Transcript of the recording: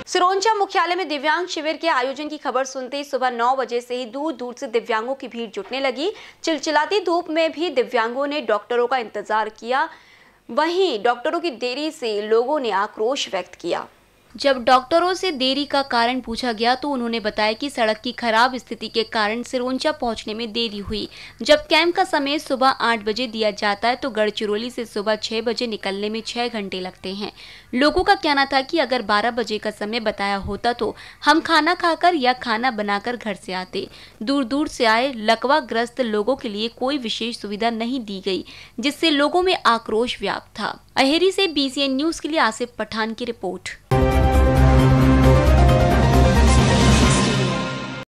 सिरोंचा मुख्यालय में दिव्यांग शिविर के आयोजन की खबर सुनते ही सुबह 9 बजे से ही दूर दूर से दिव्यांगों की भीड़ जुटने लगी। चिलचिलाती धूप में भी दिव्यांगों ने डॉक्टरों का इंतजार किया। वहीं डॉक्टरों की देरी से लोगों ने आक्रोश व्यक्त किया। जब डॉक्टरों से देरी का कारण पूछा गया तो उन्होंने बताया कि सड़क की खराब स्थिति के कारण सिरोंचा पहुंचने में देरी हुई। जब कैंप का समय सुबह 8 बजे दिया जाता है तो गढ़चिरौली से सुबह 6 बजे निकलने में 6 घंटे लगते हैं। लोगों का कहना था कि अगर 12 बजे का समय बताया होता तो हम खाना खाकर या खाना बनाकर घर से आते। दूर दूर से आए लकवाग्रस्त लोगों के लिए कोई विशेष सुविधा नहीं दी गई, जिससे लोगों में आक्रोश व्याप्त था। अहेरी से BCN न्यूज के लिए आसिफ पठान की रिपोर्ट।